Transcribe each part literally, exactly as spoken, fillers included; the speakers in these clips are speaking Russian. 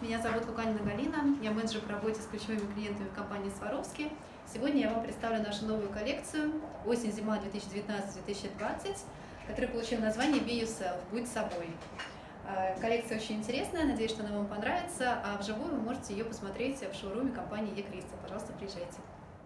Меня зовут Луканина Галина, я менеджер по работе с ключевыми клиентами в компании Сваровски. Сегодня я вам представлю нашу новую коллекцию осень-зима две тысячи девятнадцать — две тысячи двадцать, которая получила название Be Yourself – «Будь собой». Коллекция очень интересная, надеюсь, что она вам понравится, а вживую вы можете ее посмотреть в шоуруме компании eCrystal. Пожалуйста, приезжайте.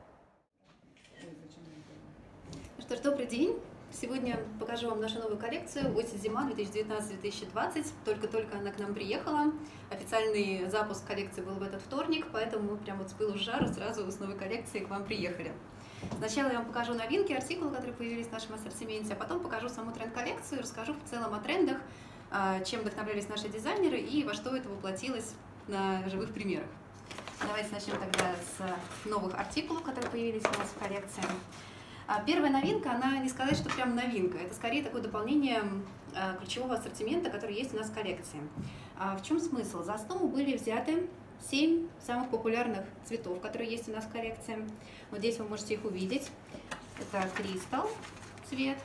Ну что ж, добрый день! Сегодня покажу вам нашу новую коллекцию осень-зима две тысячи девятнадцать — две тысячи двадцать. Только-только она к нам приехала. Официальный запуск коллекции был в этот вторник, поэтому мы прямо вот с пылу с жару сразу с новой коллекцией к вам приехали. Сначала я вам покажу новинки, артикулы, которые появились в нашем ассортименте, а потом покажу саму тренд-коллекцию, расскажу в целом о трендах, чем вдохновлялись наши дизайнеры и во что это воплотилось на живых примерах. Давайте начнем тогда с новых артикулов, которые появились у нас в коллекции. Первая новинка, она не сказать, что прям новинка, это скорее такое дополнение ключевого ассортимента, который есть у нас в коллекции. В чем смысл? За основу были взяты семь самых популярных цветов, которые есть у нас в коллекции. Вот здесь вы можете их увидеть. Это Crystal цвет,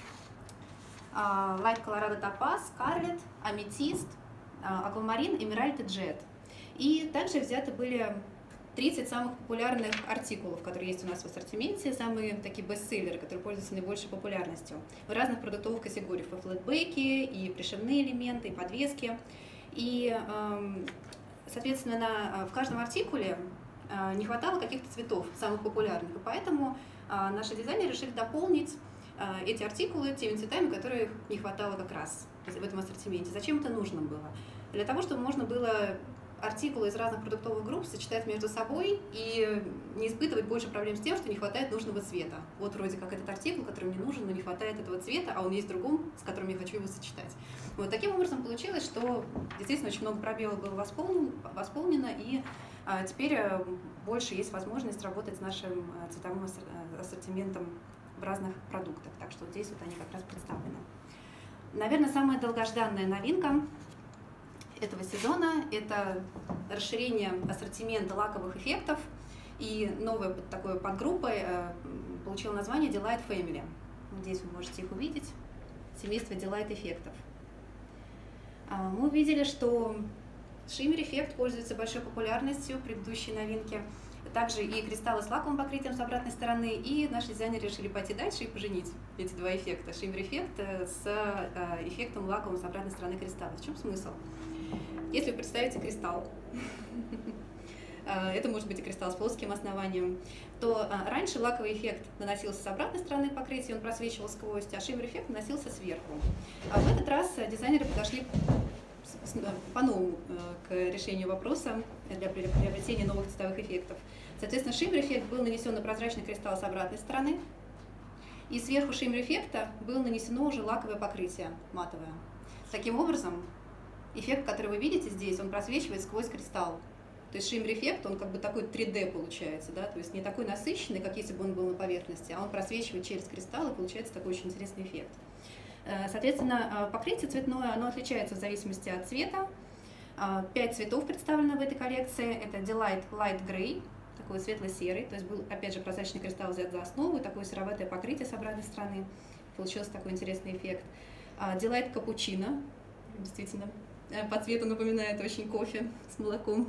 Light Colorado Topaz, Scarlet, Amethyst, Aquamarine, Emerald и Jet. И также взяты были тридцать самых популярных артикулов, которые есть у нас в ассортименте, самые такие бестселлеры, которые пользуются наибольшей популярностью в разных продуктовых категориях, и флетбеки, и пришивные элементы, и подвески. И, соответственно, в каждом артикуле не хватало каких-то цветов, самых популярных, и поэтому наши дизайнеры решили дополнить эти артикулы теми цветами, которых не хватало как раз в этом ассортименте. Зачем это нужно было? Для того, чтобы можно было артикулы из разных продуктовых групп сочетать между собой и не испытывать больше проблем с тем, что не хватает нужного цвета. Вот вроде как этот артикул, который мне нужен, но не хватает этого цвета, а он есть в другом, с которым я хочу его сочетать. Вот таким образом получилось, что действительно очень много пробелов было восполнено, восполнено и а, теперь а, больше есть возможность работать с нашим а, цветовым ассортиментом в разных продуктах. Так что здесь вот они как раз представлены. Наверное, самая долгожданная новинка этого сезона – это расширение ассортимента лаковых эффектов, и новая такой подгруппой получила название Delight Family. Здесь вы можете их увидеть, семейство Delight эффектов. Мы увидели, что шиммер эффект пользуется большой популярностью, предыдущие новинки, также и кристаллы с лаковым покрытием с обратной стороны, и наши дизайнеры решили пойти дальше и поженить эти два эффекта, шиммер эффект с эффектом лаковым с обратной стороны кристалла. В чем смысл? Если вы представите кристалл, это может быть и кристалл с плоским основанием, то раньше лаковый эффект наносился с обратной стороны покрытия, он просвечивал сквозь, а шиммер эффект наносился сверху. А в этот раз дизайнеры подошли по-новому к решению вопроса для приобретения новых цветовых эффектов. Соответственно, шиммер эффект был нанесен на прозрачный кристалл с обратной стороны, и сверху шиммер эффекта было нанесено уже лаковое покрытие матовое. Таким образом, эффект, который вы видите здесь, он просвечивает сквозь кристалл. То есть шиммер-эффект, он как бы такой три дэ получается, да? То есть не такой насыщенный, как если бы он был на поверхности, а он просвечивает через кристалл, и получается такой очень интересный эффект. Соответственно, покрытие цветное, оно отличается в зависимости от цвета. Пять цветов представлено в этой коллекции. Это Delight Light Gray, такой светло-серый, то есть был, опять же, прозрачный кристалл взят за основу, и такое сероватое покрытие с обратной стороны. Получился такой интересный эффект. Delight Cappuccino, действительно, по цвету напоминает очень кофе с молоком.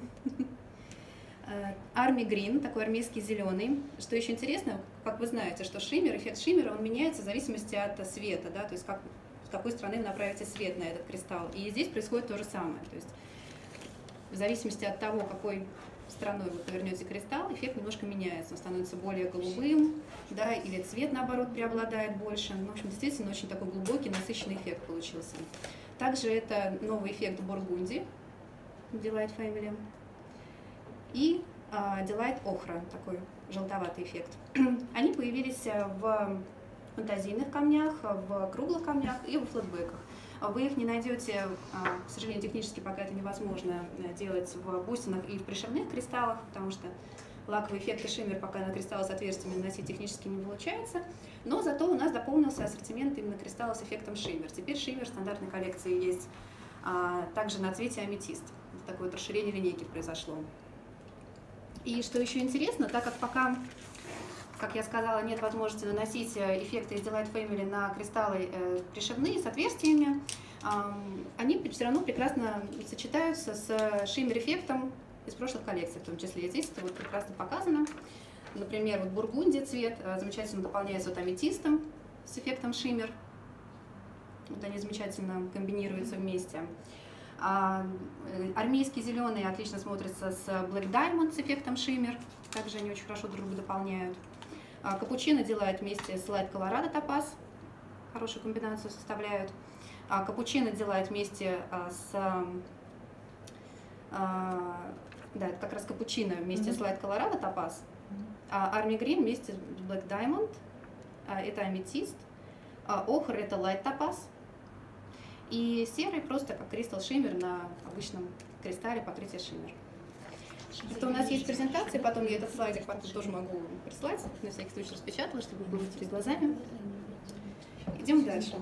Army Green, такой армейский зеленый. Что еще интересно, как вы знаете, что шиммер, эффект шиммера, он меняется в зависимости от света, да, то есть как, с какой стороны вы направите свет на этот кристалл. И здесь происходит то же самое. То есть в зависимости от того, какой стороной вы повернете кристалл, эффект немножко меняется. Он становится более голубым, да, или цвет, наоборот, преобладает больше. Ну, в общем, действительно, очень такой глубокий, насыщенный эффект получился. Также это новый эффект Бургунди, Delight Family, и uh, Delight Ochra, такой желтоватый эффект. Они появились в фантазийных камнях, в круглых камнях и в флетбеках. Вы их не найдете, к сожалению, технически пока это невозможно делать в бусинах и в пришивных кристаллах, потому что лаковый эффект и шиммер пока на кристаллы с отверстиями наносить технически не получается, но зато у нас дополнился ассортимент именно кристалла с эффектом шиммер. Теперь шиммер в стандартной коллекции есть а, также на цвете аметист. Такое вот расширение линейки произошло. И что еще интересно, так как пока, как я сказала, нет возможности наносить эффекты из Delight Family на кристаллы э, пришивные с отверстиями, они все равно прекрасно сочетаются с шиммер-эффектом из прошлых коллекций, в том числе. Здесь это вот прекрасно показано. Например, вот бургундия цвет замечательно дополняется вот аметистом с эффектом шиммер. Вот они замечательно комбинируются вместе. А, армейский зеленый отлично смотрится с Black Diamond с эффектом шиммер. Также они очень хорошо друг друга дополняют. А, капучино делает вместе с Light Colorado Topaz. Хорошую комбинацию составляют. А, капучино делает вместе а, с... А, да, это как раз капучино вместе mm-hmm. с Light Colorado Topaz. А Army Green вместе с Black Diamond. А, это аметист. А, охр это Light Topaz. И серый просто как Crystal Shimmer на обычном кристалле покрытие шиммер. Это у нас есть презентация, потом я этот слайдик потом тоже могу прислать, на всякий случай распечатала, чтобы было перед глазами. Идем дальше.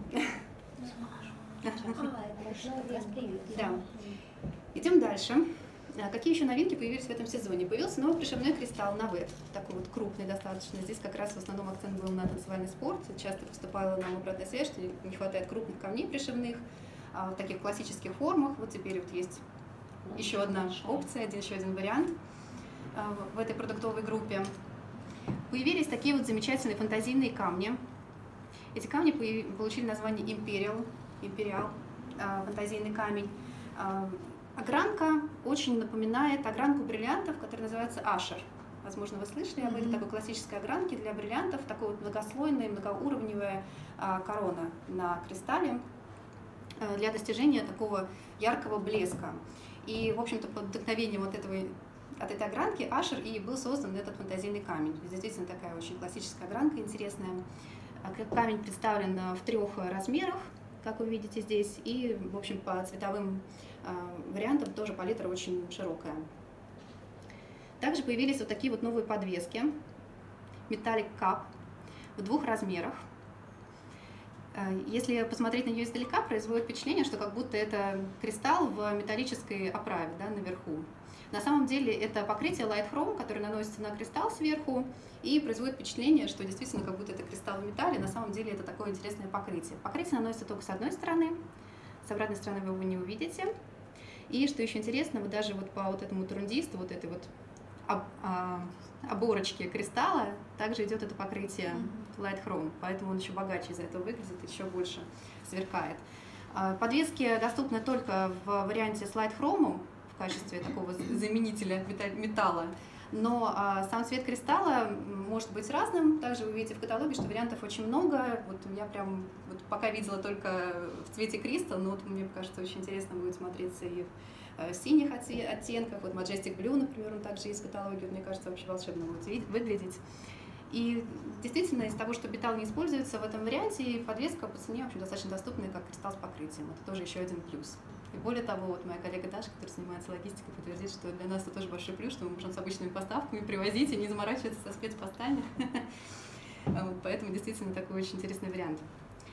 Да. Идем дальше. Какие еще новинки появились в этом сезоне? Появился новый пришивной кристалл Навет, такой вот крупный достаточно. Здесь как раз в основном акцент был на танцевальный спорт. Часто поступала нам обратная связь, что не хватает крупных камней пришивных в таких классических формах. Вот теперь вот есть еще одна опция, один, еще один вариант в этой продуктовой группе. Появились такие вот замечательные фантазийные камни. Эти камни получили название Imperial, Imperial фантазийный камень. Огранка очень напоминает огранку бриллиантов, которая называется Ашер. Возможно, вы слышали об этой такой классической огранке для бриллиантов, такой вот многослойная, многоуровневая а, корона на кристалле а, для достижения такого яркого блеска. И, в общем-то, под вдохновением вот этого, от этой огранки Ашер и был создан этот фантазийный камень. Действительно, такая очень классическая огранка, интересная. Камень представлен в трех размерах, как вы видите здесь, и, в общем, по цветовым вариантам тоже палитра очень широкая. Также появились вот такие вот новые подвески Metallic Cup в двух размерах. Если посмотреть на нее издалека, производит впечатление, что как будто это кристалл в металлической оправе, да, наверху. На самом деле это покрытие Light Chrome, которое наносится на кристалл сверху, и производит впечатление, что действительно как будто это кристалл в металле. На самом деле это такое интересное покрытие. Покрытие наносится только с одной стороны, с обратной стороны вы его не увидите. И что еще интересно, вот даже вот по вот этому турундисту, вот этой вот об, а, оборочке кристалла, также идет это покрытие Light Chrome, поэтому он еще богаче из-за этого выглядит, еще больше сверкает. Подвески доступны только в варианте с Light Chrome в качестве такого заменителя металла, но а, сам цвет кристалла может быть разным. Также вы видите в каталоге, что вариантов очень много. Вот я прям вот пока видела только в цвете Crystal, но вот мне кажется, очень интересно будет смотреться и в синих оттенках. Вот Majestic Blue, например, он также есть в каталоге. Мне кажется, вообще волшебно будет выглядеть. И действительно, из того, что металл не используется в этом варианте, подвеска по цене, в общем, достаточно доступная, как кристалл с покрытием. Это тоже еще один плюс. И более того, вот моя коллега Даша, которая занимается логистикой, подтвердит, что для нас это тоже большой плюс, что мы можем с обычными поставками привозить и не заморачиваться со спецпостами. Поэтому действительно такой очень интересный вариант.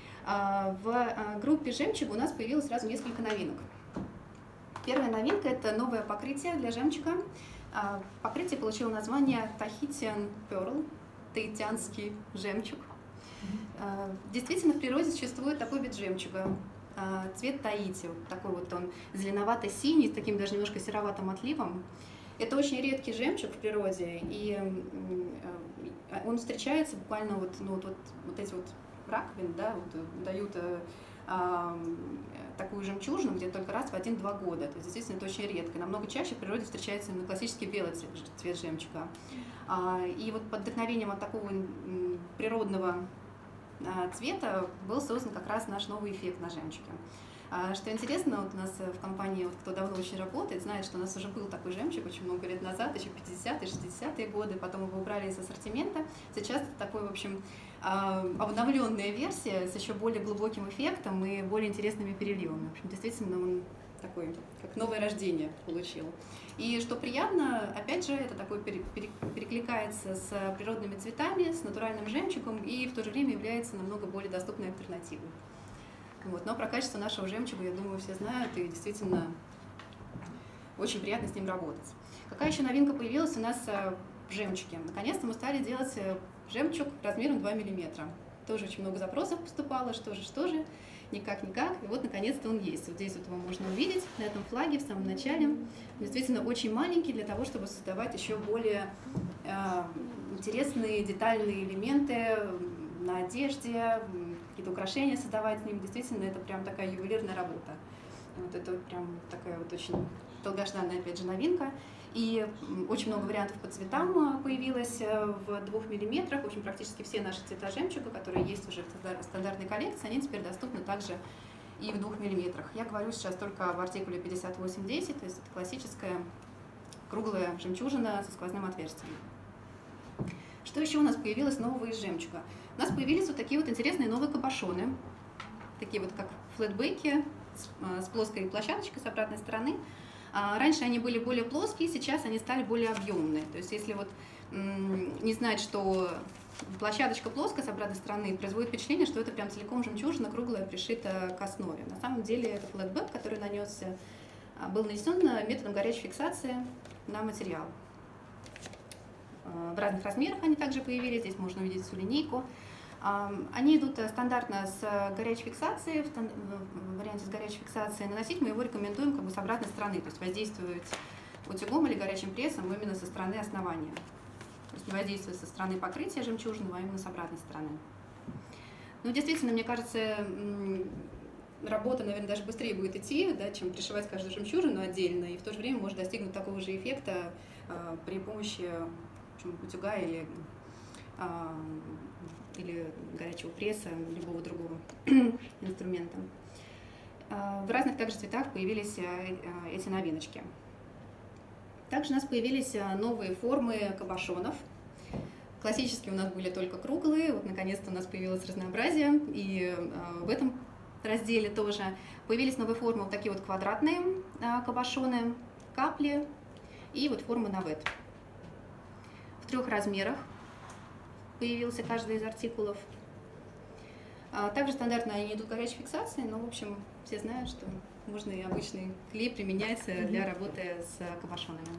В группе жемчуга у нас появилось сразу несколько новинок. Первая новинка – это новое покрытие для жемчуга. Покрытие получило название Tahitian Pearl, таитянский жемчуг. Действительно, в природе существует такой вид жемчуга. Цвет Таити, вот такой вот он зеленовато-синий, с таким даже немножко сероватым отливом. Это очень редкий жемчуг в природе, и он встречается буквально вот, ну, вот, вот, вот эти вот раковины, да, вот, дают а, такую жемчужину где-то только раз в один-два года. То есть, действительно, это очень редко. Намного чаще в природе встречается именно классический белый цвет, цвет жемчуга. А, и вот под вдохновением от такого природного цвета был создан как раз наш новый эффект на жемчуге. Что интересно, вот у нас в компании, вот, кто давно очень работает, знает, что у нас уже был такой жемчуг очень много лет назад, еще пятидесятые, шестидесятые годы, потом его убрали из ассортимента. Сейчас это такой, в общем, обновленная версия с еще более глубоким эффектом и более интересными переливами. В общем, действительно, он такой, как новое рождение получил. И что приятно, опять же, это такой перекликается с природными цветами, с натуральным жемчугом и в то же время является намного более доступной альтернативой. Вот. Но про качество нашего жемчуга, я думаю, все знают, и действительно очень приятно с ним работать. Какая еще новинка появилась у нас в жемчуге? Наконец-то мы стали делать жемчуг размером два миллиметра. Тоже очень много запросов поступало, что же, что же. никак-никак, и вот наконец-то он есть. Вот здесь вот его можно увидеть, на этом флаге в самом начале. Действительно очень маленький для того, чтобы создавать еще более э, интересные детальные элементы на одежде, какие-то украшения создавать с ним. Действительно, это прям такая ювелирная работа. Вот это вот прям такая вот очень долгожданная, опять же, новинка. И очень много вариантов по цветам появилось в двух миллиметрах. В общем, практически все наши цвета жемчуга, которые есть уже в стандартной коллекции, они теперь доступны также и в двух миллиметрах. Я говорю сейчас только об артикуле пятьдесят восемь десять, то есть это классическая круглая жемчужина со сквозным отверстием. Что еще у нас появилось нового из жемчуга? У нас появились вот такие вот интересные новые кабошоны, такие вот как флетбеки с, с плоской площадочкой с обратной стороны. А раньше они были более плоские, сейчас они стали более объемные. То есть если вот не знать, что площадочка плоская с обратной стороны, производит впечатление, что это прям целиком жемчужина круглая, пришита к основе. На самом деле это флетбэк, который нанесся, был нанесен методом горячей фиксации на материал. В разных размерах они также появились, здесь можно увидеть всю линейку. Они идут стандартно с горячей фиксацией, в варианте с горячей фиксацией. Наносить мы его рекомендуем как бы с обратной стороны, то есть воздействовать утюгом или горячим прессом именно со стороны основания. То есть не воздействовать со стороны покрытия жемчужного, а именно с обратной стороны. Ну, действительно, мне кажется, работа, наверное, даже быстрее будет идти, да, чем пришивать каждую жемчужину отдельно, и в то же время можно достигнуть такого же эффекта э, при помощи общем, утюга или или горячего пресса, любого другого инструмента. В разных также цветах появились эти новиночки. Также у нас появились новые формы кабошонов. Классические у нас были только круглые, вот наконец-то у нас появилось разнообразие, и в этом разделе тоже появились новые формы, вот такие вот квадратные кабошоны, капли и вот форма навет. В трех размерах появился каждый из артикулов. Также стандартно они идут горячей фиксации, но, в общем, все знают, что можно и обычный клей применять для работы с кабошонами.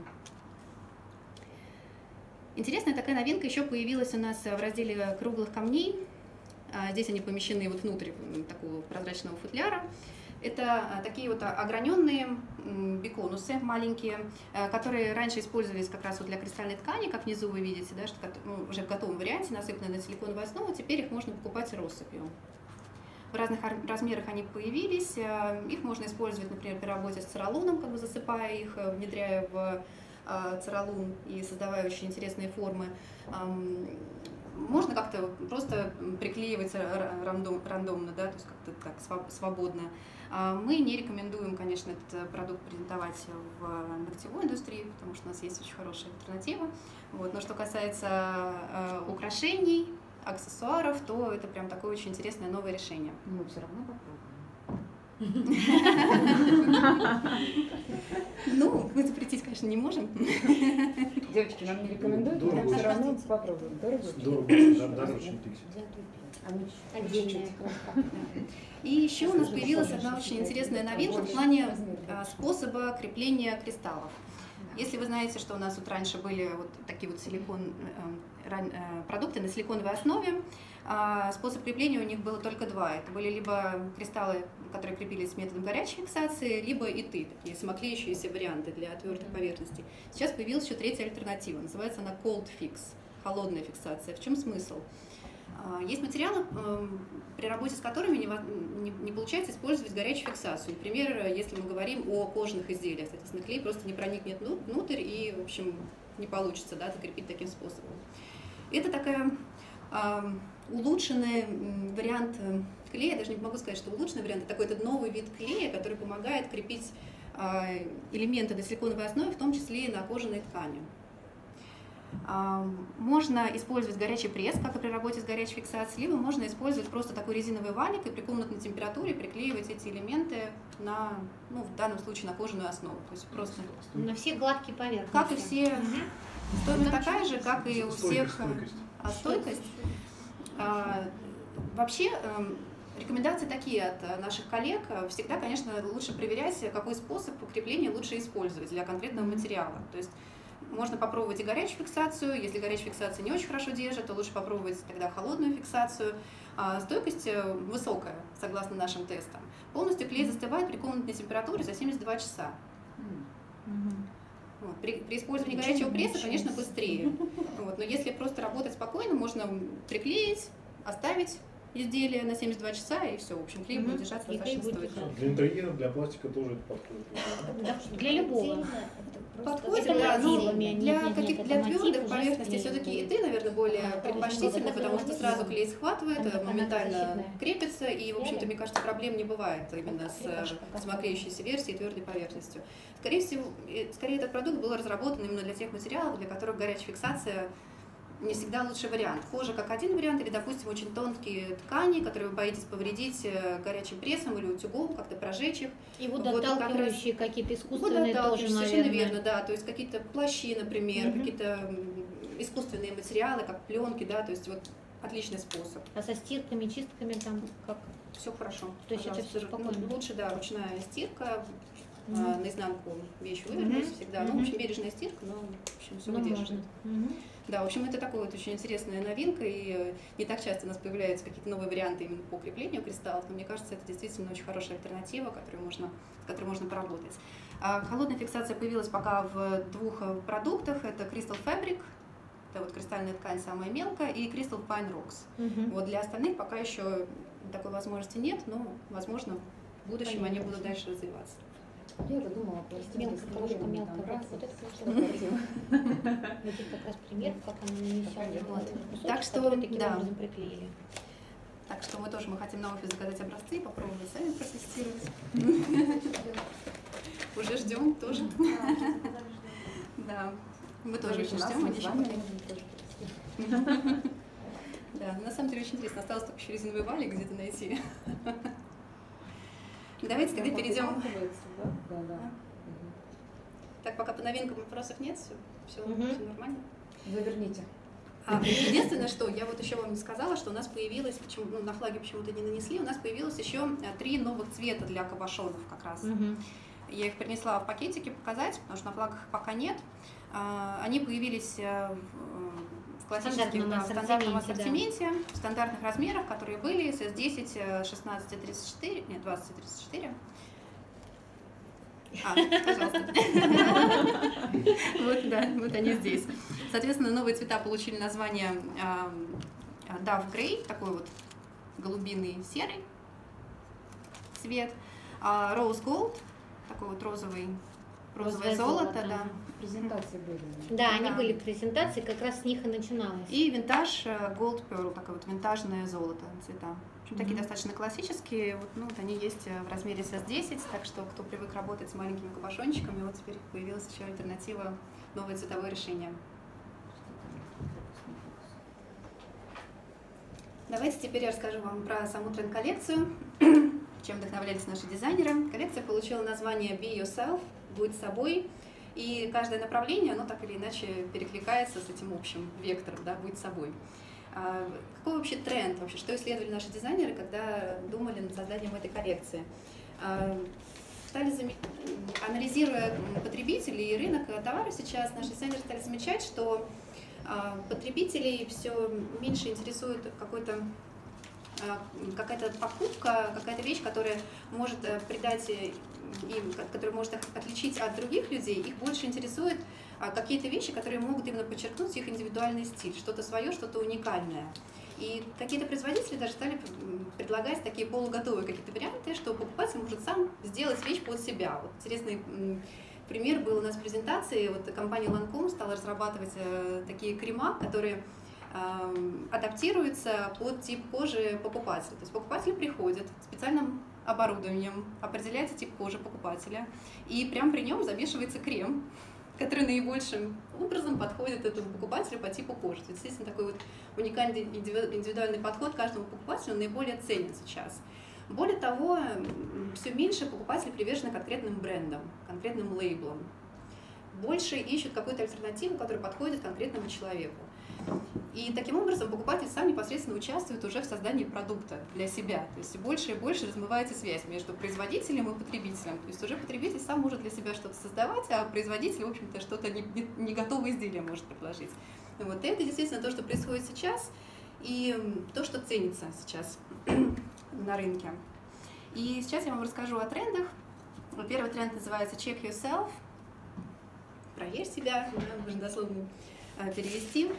Интересная такая новинка еще появилась у нас в разделе круглых камней. Здесь они помещены вот внутрь такого прозрачного футляра. Это такие вот ограненные биконусы маленькие, которые раньше использовались как раз вот для кристальной ткани, как внизу вы видите, да, что уже в готовом варианте, насыпанные на силиконовую основу, теперь их можно покупать россыпью. В разных размерах они появились, их можно использовать, например, при работе с цералоном, как бы засыпая их, внедряя в цералун и создавая очень интересные формы. Можно как-то просто приклеивать рандом, рандомно, да, то есть как-то так свободно. Мы не рекомендуем, конечно, этот продукт презентовать в ногтевой индустрии, потому что у нас есть очень хорошая альтернатива. Вот. Но что касается э, украшений, аксессуаров, то это прям такое очень интересное новое решение. Мы все равно попробуем. Ну, мы запретить, конечно, не можем. Девочки, нам не рекомендуют, но все равно попробуем. Дорого? Дорого, дорого, чем тыкси. Отдельная. И еще у нас появилась одна очень интересная новинка в плане способа крепления кристаллов. Если вы знаете, что у нас вот раньше были вот такие вот силикон, продукты на силиконовой основе, способ крепления у них было только два. Это были либо кристаллы, которые крепились методом горячей фиксации, либо иты, такие самоклеющиеся варианты для твердых поверхностей. Сейчас появилась еще третья альтернатива, называется она cold fix, холодная фиксация. В чем смысл? Есть материалы, при работе с которыми не, не получается использовать горячую фиксацию. Например, если мы говорим о кожаных изделиях, соответственно, клей просто не проникнет внутрь и, в общем, не получится, да, закрепить таким способом. Это такая э, улучшенный вариант клея, даже не могу сказать, что улучшенный вариант, это такой этот новый вид клея, который помогает крепить э, элементы на силиконовой основе, в том числе и на кожаной ткани. Можно использовать горячий пресс, как и при работе с горячей фиксацией, либо можно использовать просто такой резиновый валик и при комнатной температуре приклеивать эти элементы на, ну, в данном случае на кожаную основу. То есть просто на все гладкие поверхности. Как и все, стоимость такая же, как и у всех. Стойкость. А стойкость. А, вообще рекомендации такие от наших коллег. Всегда, конечно, лучше проверять, какой способ крепления лучше использовать для конкретного материала. То есть можно попробовать и горячую фиксацию. Если горячая фиксация не очень хорошо держит, то лучше попробовать тогда холодную фиксацию. А стойкость высокая, согласно нашим тестам. Полностью клей застывает при комнатной температуре за семьдесят два часа. Вот. При, при использовании горячего пресса, конечно, быстрее. Вот. Но если просто работать спокойно, можно приклеить, оставить изделие на семьдесят два часа, и все. В общем, клей будет держаться достаточно стойко. Для интерьера, для пластика тоже это подходит. Для любого. Подходит, да, но для, каких, для твердых поверхностей все-таки и ты, наверное, более предпочтительно, потому что сразу клей схватывает, моментально крепится, и, в общем-то, мне кажется, проблем не бывает именно с самоклеющейся версией и твердой поверхностью. Скорее всего, скорее этот продукт был разработан именно для тех материалов, для которых горячая фиксация не всегда лучший вариант. Кожа как один вариант, или, допустим, очень тонкие ткани, которые вы боитесь повредить горячим прессом или утюгом, как-то прожечь их. И водоотталкивающие вот как какие-то искусственные тоже, совершенно наверное. верно, да, то есть какие-то плащи, например, mm-hmm. какие-то искусственные материалы, как пленки, да, то есть вот отличный способ. А со стирками, чистками там как? Все хорошо. То есть это все спокойно? Ну, лучше, да, ручная стирка, mm-hmm. а, наизнанку вещи вывернуть mm-hmm. всегда. Mm-hmm. Ну, в общем, бережная стирка, но, в общем, все ну, выдерживает. Mm-hmm. Да, в общем, это такая вот очень интересная новинка, и не так часто у нас появляются какие-то новые варианты именно по креплению кристаллов, но мне кажется, это действительно очень хорошая альтернатива, которую можно, с которой можно поработать. А холодная фиксация появилась пока в двух продуктах, это Crystal Fabric, это вот кристальная ткань самая мелкая, и Crystal Fine Rocks. Mm-hmm. Вот для остальных пока еще такой возможности нет, но, возможно, в будущем Понятно. Они будут дальше развиваться. Я думала, просто мелко, немножко мелко. Вот это вот как раз пример, как она нанесет. Вот. Так что, да. Приклеили. Так что мы тоже мы хотим на офис заказать образцы и попробовать сами протестировать. Уже ждем тоже. Да, мы тоже очень ждем, они еще Да, на самом деле очень интересно. Осталось только еще резиновый валик где-то найти. Давайте тогда перейдем. Да? Да, да. Так, пока по новинкам вопросов нет, все, все, угу. все нормально. Заверните. А, единственное, что я вот еще вам не сказала, что у нас появилось, почему ну, на флаге почему-то не нанесли, у нас появилось еще три новых цвета для кабошонов как раз. Угу. Я их принесла в пакетике показать, потому что на флагах пока нет. А, они появились в классическом да, стандартном ассортименте, да. в стандартных размерах, которые были с эс десять, шестнадцать тридцать четыре, нет, двадцать тридцать четыре. А, пожалуйста. Вот, да, вот они здесь. Соответственно, новые цвета получили название Dove Grey, такой вот голубиный серый цвет, Rose Gold, такой вот розовый, розовое золото, золото, да. Презентации были. Да, да, они были в презентации, как раз с них и начиналось. И винтаж Gold Pearl, такое вот винтажное золото цвета. В общем, такие mm-hmm. достаточно классические, вот, ну, вот они есть в размере эс десять, так что кто привык работать с маленькими кабошончиками, вот теперь появилась еще альтернатива, новое цветовое решение. Давайте теперь я расскажу вам про саму тренд-коллекцию, чем вдохновлялись наши дизайнеры. Коллекция получила название Be Yourself, будь собой, и каждое направление, оно так или иначе перекликается с этим общим вектором, да, будь собой. А какой вообще тренд, вообще, что исследовали наши дизайнеры, когда думали над созданием этой коллекции? А, стали зам... Анализируя потребителей и рынок товара сейчас, наши дизайнеры стали замечать, что а, потребителей все меньше интересует какой-то какая-то покупка, какая-то вещь, которая может придать им, которая может их отличить от других людей, их больше интересует какие-то вещи, которые могут именно подчеркнуть их индивидуальный стиль, что-то свое, что-то уникальное. И какие-то производители даже стали предлагать такие полуготовые какие-то варианты, что покупатель может сам сделать вещь под себя. Вот интересный пример был у нас в презентации. Вот компания Lancome стала разрабатывать такие крема, которые адаптируется под тип кожи покупателя. То есть покупатель приходит с специальным оборудованием, определяется тип кожи покупателя, и прямо при нем замешивается крем, который наибольшим образом подходит этому покупателю по типу кожи. То есть, естественно, такой вот уникальный индивидуальный подход каждому покупателю наиболее ценен сейчас. Более того, все меньше покупателей привержены конкретным брендам, конкретным лейблам. Больше ищут какую-то альтернативу, которая подходит конкретному человеку. И таким образом покупатель сам непосредственно участвует уже в создании продукта для себя. То есть больше и больше размывается связь между производителем и потребителем. То есть уже потребитель сам может для себя что-то создавать, а производитель, в общем-то, что-то не, не, не готовое изделие может предложить. Вот. И это действительно то, что происходит сейчас, и то, что ценится сейчас на рынке. И сейчас я вам расскажу о трендах. Первый тренд называется «Check yourself». Проверь себя, да, можно дословно перевести.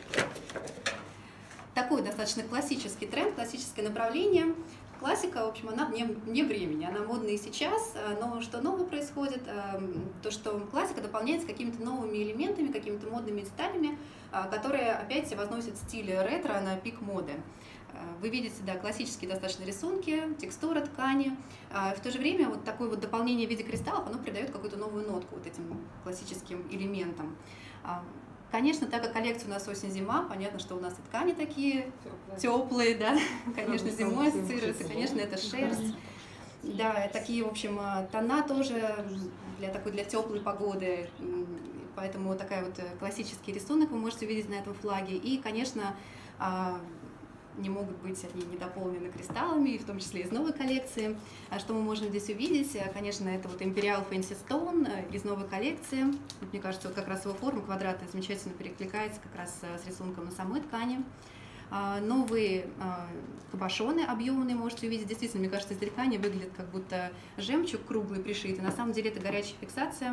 Такой достаточно классический тренд, классическое направление. Классика, в общем, она вне, вне времени, она модная и сейчас, но что нового происходит? То, что классика дополняется какими-то новыми элементами, какими-то модными деталями, которые опять возносят стиль ретро на пик моды. Вы видите, да, классические достаточно рисунки, текстура ткани. В то же время вот такое вот дополнение в виде кристаллов, оно придает какую-то новую нотку вот этим классическим элементам. Конечно, так как коллекция у нас осень-зима, понятно, что у нас и ткани такие теплые, да, конечно, зимой ассоциируются, конечно, это шерсть. Да, такие, в общем, тона тоже для такой, для теплой погоды, поэтому такая вот классический рисунок вы можете увидеть на этом флаге. И, конечно, не могут быть они недополнены кристаллами, в том числе из новой коллекции. А что мы можем здесь увидеть? Конечно, это вот Imperial Fancy Stone из новой коллекции. Мне кажется, вот как раз его форма квадрата замечательно перекликается как раз с рисунком на самой ткани. Новые кабошоны объемные можете увидеть. Действительно, мне кажется, издалека они выглядят как будто жемчуг круглый пришитый. На самом деле это горячая фиксация.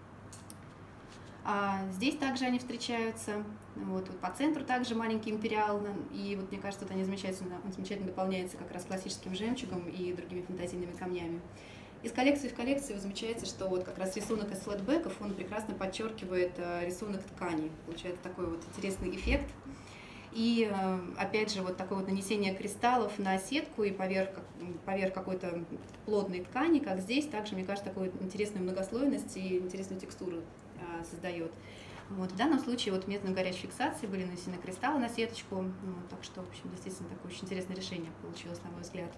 А здесь также они встречаются, вот, вот по центру также маленький империал, и вот мне кажется, вот они замечательно, он замечательно дополняется как раз классическим жемчугом и другими фантазийными камнями. Из коллекции в коллекцию замечается, что вот как раз рисунок из флетбеков, он прекрасно подчеркивает рисунок тканей, получается такой вот интересный эффект. И опять же вот такое вот нанесение кристаллов на сетку и поверх, поверх какой-то плотной ткани, как здесь, также, мне кажется, такую интересную многослойность и интересную текстуру создает. Вот. В данном случае вот методом горячей фиксации были нанесены кристаллы на сеточку, вот, так что, в общем, действительно такое очень интересное решение получилось, на мой взгляд.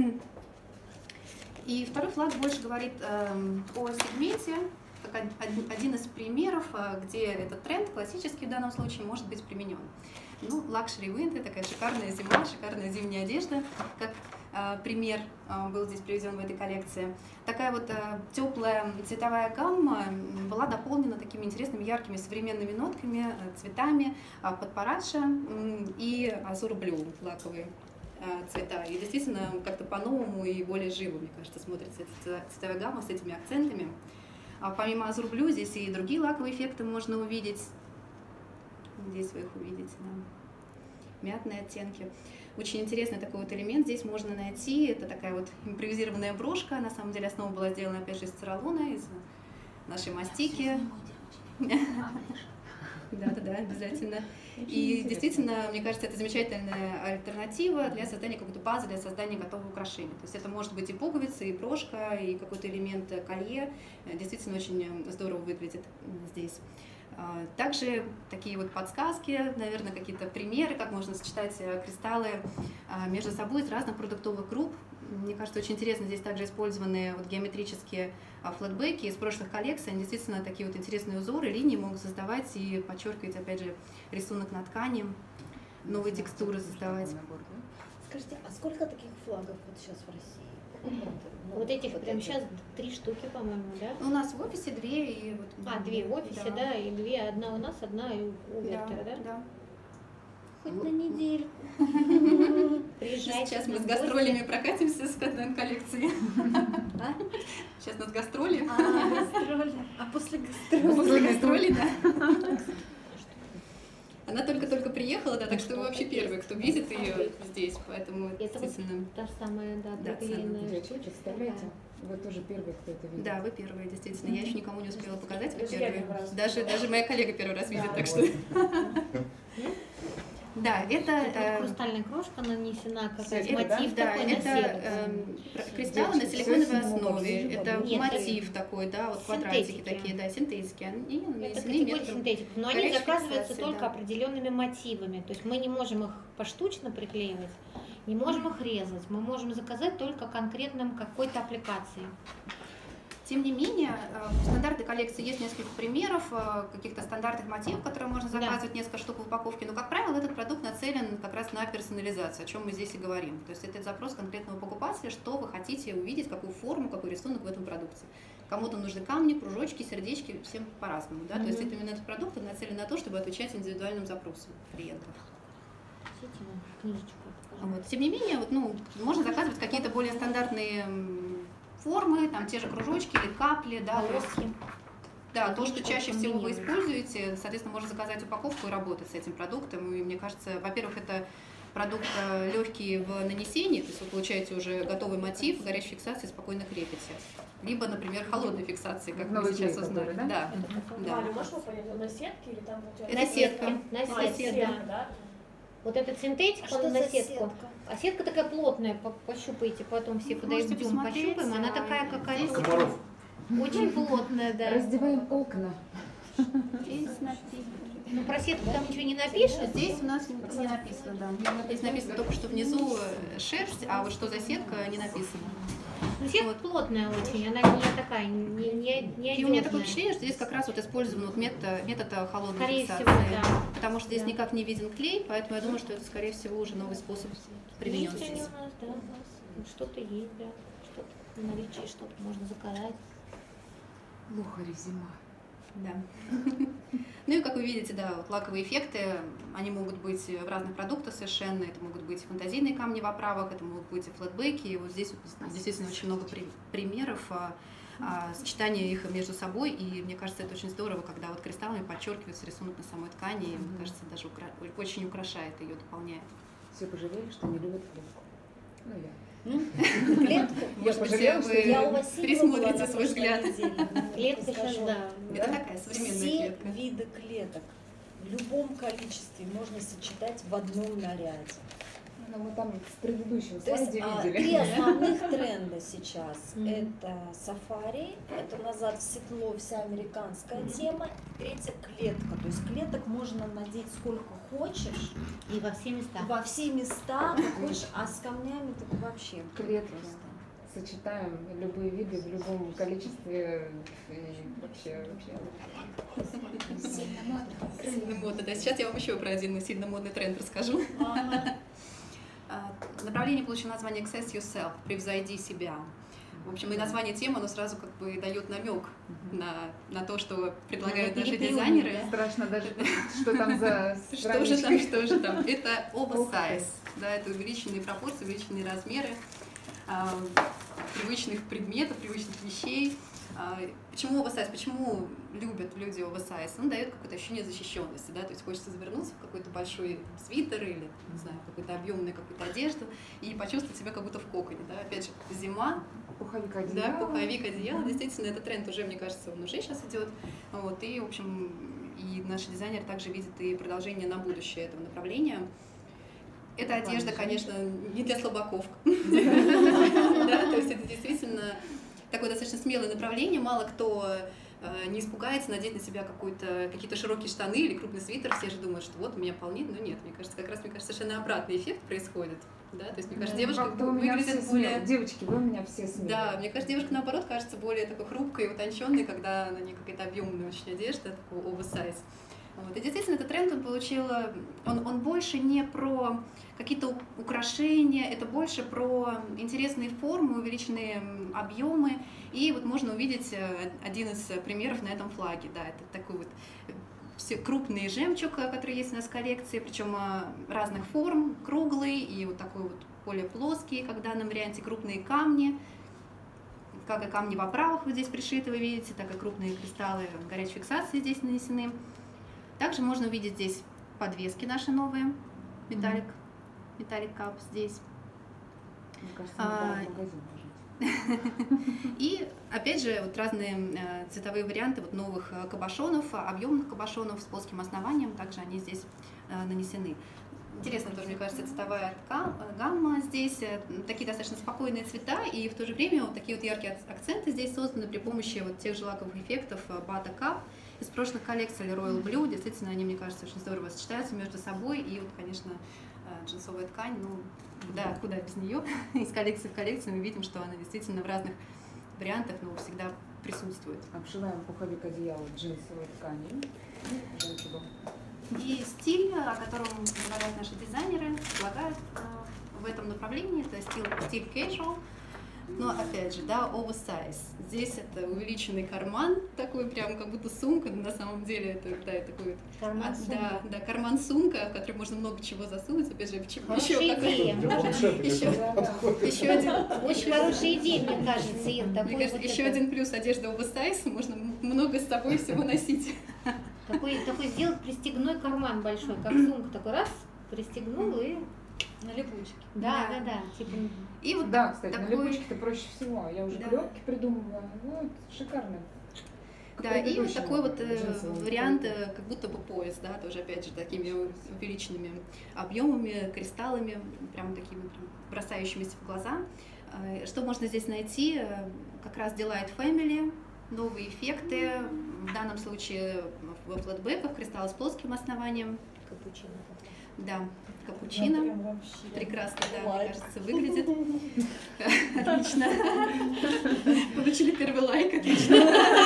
И второй флаг больше говорит э, о сегменте, как один из примеров, где этот тренд, классический в данном случае, может быть применен. Ну, лакшери winter, такая шикарная зима, шикарная зимняя одежда, как э, пример э, был здесь приведен в этой коллекции. Такая вот э, теплая цветовая гамма была дополнена такими интересными, яркими, современными нотками, э, цветами, э, под парадша э, и азур блю, лаковые э, цвета. И действительно как-то по-новому и более живо, мне кажется, смотрится эта цветовая гамма с этими акцентами. А помимо азур блю здесь и другие лаковые эффекты можно увидеть. Здесь вы их увидите, да. Мятные оттенки. Очень интересный такой вот элемент здесь можно найти. Это такая вот импровизированная брошка. На самом деле основа была сделана опять же из циролона, из нашей мастики. Да-да-да, обязательно. И действительно, мне кажется, это замечательная альтернатива для создания какой-то базы, для создания готового украшения. То есть это может быть и пуговица, и брошка, и какой-то элемент колье. Действительно очень здорово выглядит здесь. Также такие вот подсказки, наверное, какие-то примеры, как можно сочетать кристаллы между собой из разных продуктовых групп. Мне кажется, очень интересно здесь также использованы вот геометрические флетбеки из прошлых коллекций. Они действительно такие вот интересные узоры, линии могут создавать и подчеркивать, опять же, рисунок на ткани, новые текстуры создавать. Скажите, а сколько таких флагов вот сейчас в России? Вот этих прямо сейчас три штуки, по-моему, да? У нас в офисе две и вот. А, две в офисе, да, да и две, одна у нас, одна и у Вертера, да? Да. Хоть на недельку. Приезжайте. Сейчас мы с гастролями прокатимся с одной коллекцией. Сейчас у нас гастроли. А, гастроли. А после гастроли? После гастроли, да. Она только-только приехала, да, так что вы вообще первые, кто видит ее здесь, поэтому это действительно... Вот та самая, да, да, проверенная. Представляете? Вы тоже первый, кто это видит. Да, вы первые, действительно. Я еще никому не успела показать, вы первые. Даже, даже моя коллега первый раз видит, так что... Да, это... Э, хрустальная крошка нанесена, как это, мотив да, такой это э, кристаллы на силиконовой основе. Это Нет, мотив это такой, да, вот квадратики такие, да, синтетики. Они это категория синтетиков, но они заказываются только да. определенными мотивами. То есть мы не можем их поштучно приклеивать, не можем их резать. Мы можем заказать только конкретным какой-то аппликацией. Тем не менее, в стандартной коллекции есть несколько примеров каких-то стандартных мотивов, которые можно заказывать, да. несколько штук в упаковке, но, как правило, этот продукт нацелен как раз на персонализацию, о чем мы здесь и говорим. То есть это запрос конкретного покупателя, что вы хотите увидеть, какую форму, какой рисунок в этом продукте. Кому-то нужны камни, кружочки, сердечки, всем по-разному. Да? Mm-hmm. То есть это именно этот продукт нацелен на то, чтобы отвечать индивидуальным запросам клиентов. Вот. Тем не менее, вот, ну, можно заказывать какие-то более стандартные формы, там те же кружочки или капли, да, то, есть, да, то, что чаще всего вы используете, соответственно, можно заказать упаковку и работать с этим продуктом. И мне кажется, во-первых, это продукт легкий в нанесении, то есть вы получаете уже готовый мотив, горячей фиксации, спокойно крепите. Либо, например, холодной фиксации, как мы сейчас узнали. Да? Да. Да. Аля, можешь понять, на сетке или там? Это сетка. На сетке, сетка, да. Вот этот синтетик, а он на сетку. Сетка? А сетка такая плотная, пощупайте, потом все подойдем, пощупаем. Она такая, какая комаров. Очень плотная, да. Раздеваем окна. Здесь написано. Ну, про сетку там ничего не напишешь? Здесь у нас не написано, да. Здесь написано только, что внизу шерсть, а вот что за сетка, не написано. Ну, сетка вот. Плотная очень, она не такая, не, не, не И у меня такое впечатление, что здесь как раз вот использован вот метод, метод холодной скорее фиксации. Всего, да. Потому что здесь да. никак не виден клей, поэтому я думаю, что это, скорее всего, уже новый способ применен есть здесь. У нас, да, у нас что-то есть, да, что-то в наличии, что-то можно заказать. Лохари зима. Да. Ну и как вы видите, да, вот лаковые эффекты, они могут быть в разных продуктах совершенно, это могут быть фантазийные камни в оправах, это могут быть и флетбеки, и вот здесь вот действительно очень много при, примеров а, а, сочетания их между собой, и мне кажется, это очень здорово, когда вот кристаллами подчеркивается рисунок на самой ткани, и, мне кажется, даже укра... очень украшает ее, дополняет. Все пожалели, что не любят клетку. Ну, я. Клетку? Может быть, вы пересмотрите свой взгляд. Клетка сейчас, да. Это такая современная клетка. Все виды клеток в любом количестве можно сочетать в одном наряде. Ну, мы там с предыдущего То есть, слайда а, видели. три основных тренда сейчас. Mm-hmm. Это сафари, это назад в светло, вся американская mm-hmm. тема. Третья клетка. То есть клеток можно надеть сколько хочешь. И во все места. Во все места, как хочешь, а с камнями так вообще. Клетки. Сочетаем любые виды в любом количестве и вообще, вообще. Сильно модно. Сильно модно, да. Сейчас я вам еще про один сильно модный тренд расскажу. Ага. Направление получило название Access Yourself, превзойди себя. В общем, и название темы, оно сразу как бы дает намек на, на то, что предлагают наши дизайнеры. Страшно даже, что там за Что же там, что же там. Это oversize, да, это увеличенные пропорции, увеличенные размеры привычных предметов, привычных вещей. Почему оверсайз? Почему любят люди оверсайз? Он дает какое-то ощущение защищенности, да, то есть хочется завернуться в какой-то большой свитер или, не знаю, какую-то объемную какую-то одежду и почувствовать себя как будто в коконе, да, опять же, зима. Пуховик одеяло. Да, пуховик одеяло, действительно, этот тренд уже, мне кажется, он уже сейчас идет, вот, и, в общем, и наши дизайнеры также видят и продолжение на будущее этого направления. Эта одежда, конечно, не для слабаков, да, то есть это действительно такое достаточно смелое направление, мало кто э, не испугается надеть на себя какие-то широкие штаны или крупный свитер, все же думают, что вот у меня полнит, но нет, мне кажется, как раз, мне кажется, совершенно обратный эффект происходит, да, то есть, мне кажется, девушка выглядит более... Девочки, вы у меня все смелые. Да, мне кажется, девушка, наоборот, кажется более такой хрупкой и утонченной, когда на ней какая-то объемная очень одежда, такой оверсайз. Вот. И действительно, этот тренд он получил, он, он больше не про какие-то украшения, это больше про интересные формы, увеличенные объемы. И вот можно увидеть один из примеров на этом флаге. Да, это такой вот все крупный жемчуг, который есть у нас в коллекции, причем разных форм, круглый и вот такой вот более плоский, как в данном варианте, крупные камни. Как и камни в оправах вот здесь пришиты, вы видите, так и крупные кристаллы горячей фиксации здесь нанесены. Также можно увидеть здесь подвески наши новые, металлик, металлик кап здесь. Мне кажется, а, и опять же вот разные цветовые варианты вот новых кабошонов, объемных кабошонов с плоским основанием, также они здесь нанесены. Интересно тоже, мне кажется, цветовая гамма здесь, такие достаточно спокойные цвета, и в то же время вот такие вот яркие акценты здесь созданы при помощи вот тех же лаковых эффектов Bata Cup из прошлых коллекций или Royal Blue. Действительно, они, мне кажется, очень здорово сочетаются между собой, и вот, конечно, джинсовая ткань, ну, да, куда без нее, из коллекции в коллекцию мы видим, что она действительно в разных вариантах, но всегда присутствует. Обшиваем пуховик одеяла джинсовой тканью. И стиль, о котором говорят наши дизайнеры, предлагают в этом направлении, это стиль, стиль casual, но опять же, да, oversize. Здесь это увеличенный карман, такой прям как будто сумка, но на самом деле это, да, это такой карман а, да, да, карман-сумка, в которой можно много чего засунуть, опять же, почему еще идея. еще, еще один, очень хорошая идея, мне кажется, Ир, мне кажется, вот еще это... один плюс одежды oversize, можно много с собой всего носить. Такой, такой сделать пристегной карман большой, как сумка, такой раз, пристегнул и... На липучке. Да, да, да. Типа... И вот да, так, кстати, такой... на липучке-то проще всего. Я уже да. клепки придумываю. Ну, это шикарно. Да, и вот такой вот э, вариант, э, как будто бы пояс, да, тоже опять же такими увеличенными объемами, кристаллами, прям такими прям бросающимися в глаза. Э, что можно здесь найти? Как раз Delight Family, новые эффекты, в данном случае во флетбеках, кристаллы с плоским основанием. Капучино. Да, капучино. Прекрасно, да, мне кажется, выглядит. Отлично. Получили первый лайк, отлично.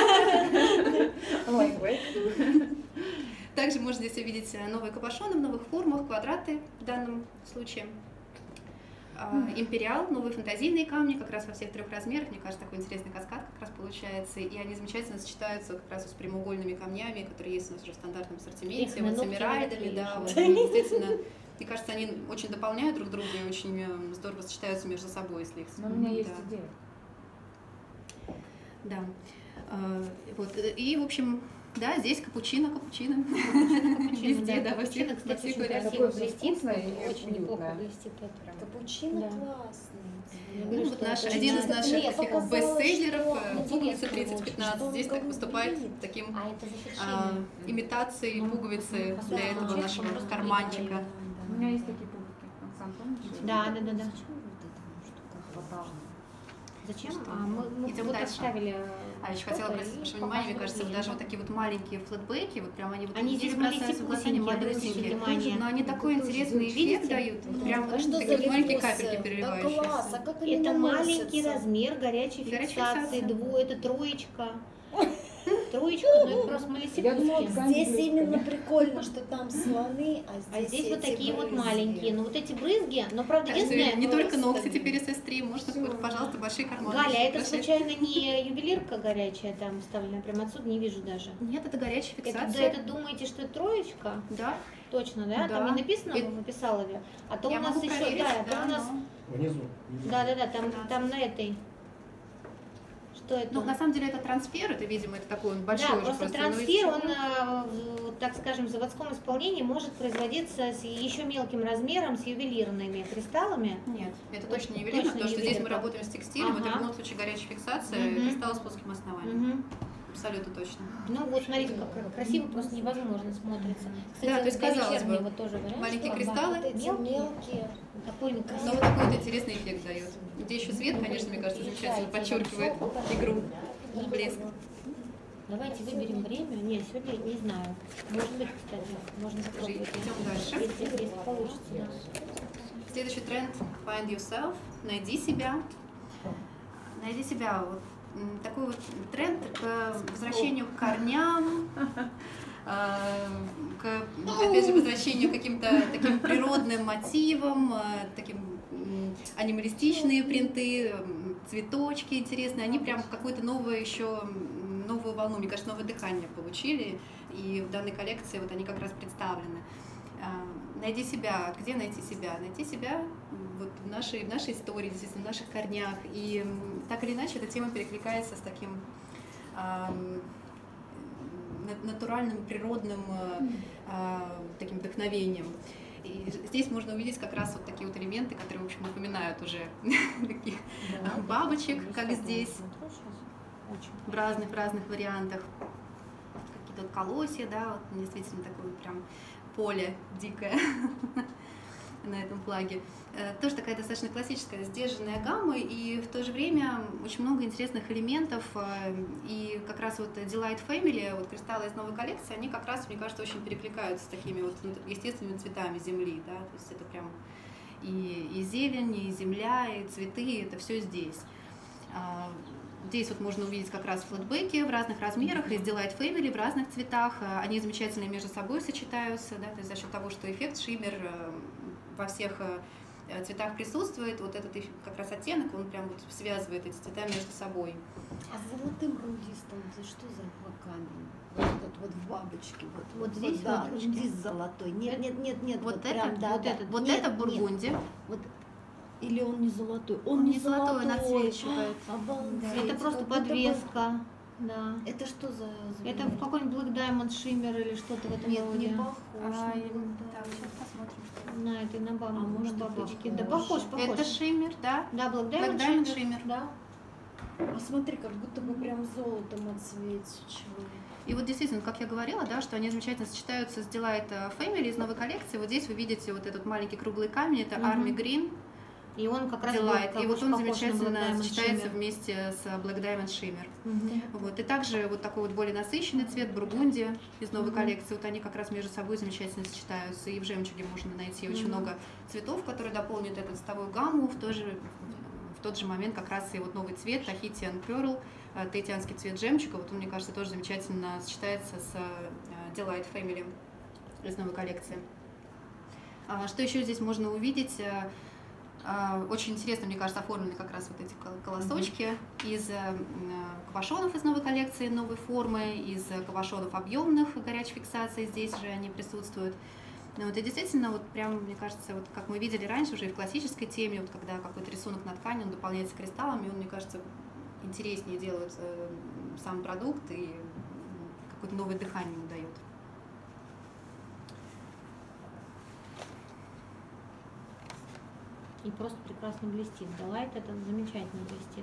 Также можно здесь увидеть новые капюшоны в новых формах, квадраты в данном случае. Империал, новые фантазийные камни, как раз во всех трех размерах. Мне кажется, такой интересный каскад как раз получается. И они замечательно сочетаются как раз с прямоугольными камнями, которые есть у нас уже в стандартном ассортименте, вот с эмеральдами, да, вот, действительно. Мне кажется, они очень дополняют друг друга и очень здорово сочетаются между собой, если их... Но у меня есть да. идея. Да. Вот. И, в общем, да, здесь капучино, капучино. Везде, да, во всех, во всех вариантах. Такое блестит, очень неплохо блестит. Капучино классный. Ну, вот наш, один из наших таких бестселлеров, пуговица тридцать пятнадцать, здесь так выступает таким а, имитацией пуговицы для этого нашего карманчика. У меня есть такие пуговки. Оксана, помнишь? Да, да, да, да. Зачем? А, мы, мы Идем вот дальше. оставили. А еще хотела обратить ваше внимание, мне кажется, вот даже вот такие вот маленькие флетбеки, вот прям они вот они здесь бросаются в глаза, они малюсенькие, но они такой интересный эффект дают, вот прям а что такие вот маленькие липусы? капельки Да переливающиеся. класс, а как они Это наносятся? маленький размер горячей Горячая фиксации, фиксация. двое, это троечка. Троечка, ну это просто малюсенькие. Здесь именно прикольно, что там слоны, а здесь, А здесь вот эти такие вот брызги. маленькие. Ну вот эти брызги, но правда Так что единственное... не только ногти просто. теперь эс эс три, можно, пожалуйста, большие карманы. Галя, а это Большие. случайно не ювелирка горячая там вставлена? Прям отсюда не вижу даже. Нет, это горячая Это, фиксация. да, это думаете, что это троечка? Да. Точно, да? Да. Там не написано Это- в описалове. А то Я у нас могу еще, проверить, да, да, там у нас, но- Внизу. внизу. да, да, да, там, Да. там на этой. Что это? Ну, на самом деле это трансфер, это, видимо, это такой он большой да, уже просто просто. ну, трансфер, из он, чего? э, в, так скажем, в заводском исполнении может производиться с еще мелким размером, с ювелирными кристаллами. Нет, это Вот точно не ювелирно, точно потому не что здесь мы ювелирка. работаем с текстилем, это в Ага. любом случае горячая фиксация, Мгм. кристалл с плоским основанием. Мгм. Абсолютно точно. Ну вот смотрите, как красиво, просто невозможно смотрится. Кстати, Да, то есть, для казалось вечернего бы, вот тоже вариант, маленькие что кристаллы. Вот эти Мелкие. мелкие. такой Но красивый. вот такой вот интересный эффект дает. Где еще свет, конечно, мне кажется, замечательно подчеркивает игру, блеск. Давайте выберем время. Нет, сегодня не знаю. Может быть, кстати, можно Скажи, попробовать. идем дальше. Если, если получится у нас. Следующий тренд – Find Yourself, найди себя. Найди себя. Вот м, такой вот тренд к возвращению к корням, э, к, опять же, возвращению к каким-то таким природным мотивам, э, таким м, анималистичные принты, м, цветочки интересные. Они прям какую-то новую еще м, новую волну, мне кажется, новое дыхание получили. И в данной коллекции вот они как раз представлены. А, Найди себя. Где найти себя? Найти себя вот в нашей, в нашей истории, действительно, в наших корнях. И м, так или иначе эта тема перекликается с таким ам, на- натуральным, природным а, а, таким вдохновением. И здесь можно увидеть как раз вот такие вот элементы, которые, в общем, напоминают уже таких а, бабочек, как здесь, в разных, в разных вариантах. Какие-то вот колосья, да, вот действительно такое прям поле дикое на этом флаге. Э, Тоже такая достаточно классическая, сдержанная гамма, и в то же время очень много интересных элементов. э, И как раз вот Delight Family, вот кристаллы из новой коллекции, они как раз, мне кажется, очень перекликаются с такими вот ну, естественными цветами земли, да, то есть это прям и, и зелень, и земля, и цветы, это все здесь. А, здесь вот можно увидеть как раз флетбеки в разных размерах, из Delight Family в разных цветах. Они замечательно между собой сочетаются, да, то есть за счет того, что эффект шиммер во всех цветах присутствует, вот этот как раз оттенок, он прям вот связывает эти цвета между собой. А с золотым рундистом это что за камень? Вот этот вот в бабочке. Вот, вот здесь вот, да, вот рундист золотой. Нет, нет, нет, нет. Вот, вот это, прям, да, вот, да. это, вот нет, это бургунди. Вот, или он не золотой? Он, он не не золотой, он золотой. отсвечивает. Обалдеть. Да. Это просто Вот подвеска. Да. Это что за... Это в какой-нибудь Black Diamond Shimmer или что-то в этом Нет, роде? не похож. А, на и- Black так, Diamond. сейчас посмотрим, что На этой, на, баб... А может, на и бабочке. похож. Да, похож, похож. это шиммер, да. Да, Black Diamond, Black Diamond Shimmer. Shimmer. Да. А смотри, как будто бы прям золотом отсвечивает. И вот действительно, как я говорила, да, что они замечательно сочетаются с Delight Family из новой коллекции. Вот здесь вы видите вот этот маленький круглый камень, это Мгм. Army Green И он как раз Delight. будет И вот он похож на Black замечательно Diamond сочетается Shimmer. вместе с Black Diamond Shimmer. Мгм. Вот. И также вот такой вот более насыщенный цвет бургунди из новой Мгм. коллекции. Вот они как раз между собой замечательно сочетаются. И в жемчуге можно найти очень Мгм. много цветов, которые дополнят эту цветовую гамму. В, то же, в тот же момент как раз и вот новый цвет Tahitian Pearl, э, таитянский цвет жемчуга. Вот он, мне кажется, тоже замечательно сочетается с э, Delight Family из новой коллекции. А, что еще здесь можно увидеть? Э, э, Очень интересно, мне кажется, оформлены как раз вот эти кол- колосочки из э, кабошонов из новой коллекции, новой формы, из кабошонов объемных горячей фиксации, здесь же они присутствуют. Ну, вот, и действительно, вот прям, мне кажется, вот как мы видели раньше уже и в классической теме, вот когда какой-то рисунок на ткани, он дополняется кристаллами, он, мне кажется, интереснее делает э, сам продукт и какое-то новое дыхание ему дает. И просто прекрасно блестит. Delight это замечательно блестит.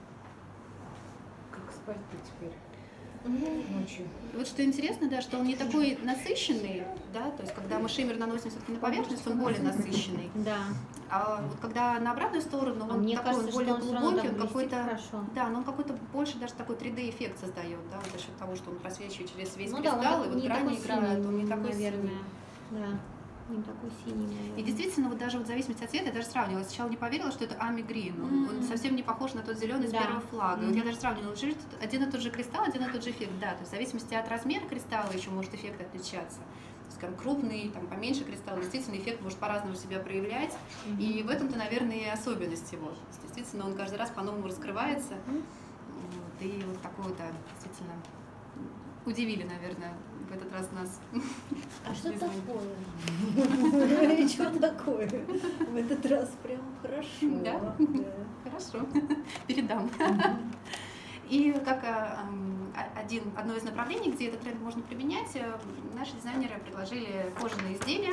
Как спать-то теперь ночью? И вот что интересно, да, что он не такой насыщенный, да, то есть когда мы шиммер наносим все-таки на поверхность, он более насыщенный. Да. А вот когда на обратную сторону, А он мне такой, кажется, он более что он всё равно глубокий, так он блестит какой-то, хорошо. да, но он какой-то больше даже такой три дэ эффект создает, да, вот за счет того, что он просвечивает через весь Ну да, он кристалл, так- и вот не грани такой играют, синий, он не такой наверное. синий. Да. Не такой синий, наверное. И действительно, вот даже вот в зависимости от цвета, я даже сравнивала. Сначала не поверила, что это Ами Грин. Он, он совсем не похож на тот зеленый с Да. первого флага. И вот Мгм. я даже сравнивала, что это один и тот же кристалл, один и тот же эффект. Да, то есть в зависимости от размера кристалла еще может эффект отличаться. То есть, скажем, крупный, там, поменьше кристалл, действительно эффект может по-разному себя проявлять. Мгм. И в этом-то, наверное, и особенность его. То есть, действительно, он каждый раз по-новому раскрывается. Вот, и вот такой вот, да, действительно, удивили, наверное, в этот раз нас. А что Извините. такое? Что такое? В этот раз прям хорошо. Да? Хорошо, передам. И как а, ам, а- один, одно из направлений, где этот тренд можно применять, э, наши дизайнеры предложили кожаные изделия.